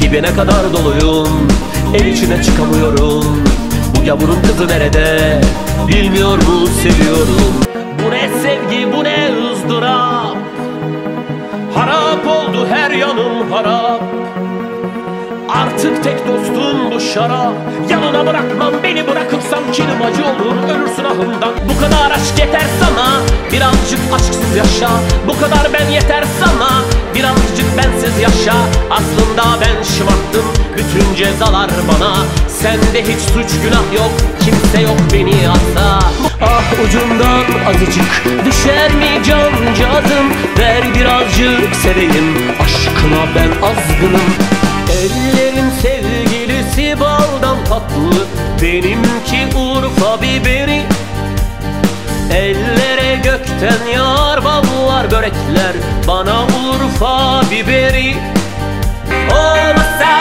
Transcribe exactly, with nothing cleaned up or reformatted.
dibine kadar doluyum, el içine çıkamıyorum. Bu gavurun kızı nerede, bilmiyor mu seviyorum. Bu ne sevgi, bu ne ızdırap, harap oldu her yanım harap. Artık tek dostum bu şarap. Yanına bırakmam, beni bırakırsam kilim acı olur, ölürsün ahımdan. Bu kadar aşk yeter sana, birazcık aşksız yaşa. Bu kadar ben yeter sana, birazcık bensiz yaşa. Aslında ben şımarttım, bütün cezalar bana. Sende hiç suç günah yok, kimse yok beni asa. Ah ucundan azıcık düşer mi cancağızım, ver birazcık seveyim, aşkına ben azgınım. Ellerin sevgilisi baldan tatlı, benimki Urfa biberi. Ellere gökten yağar ballar börekler, bana Urfa biberi. Olmazsa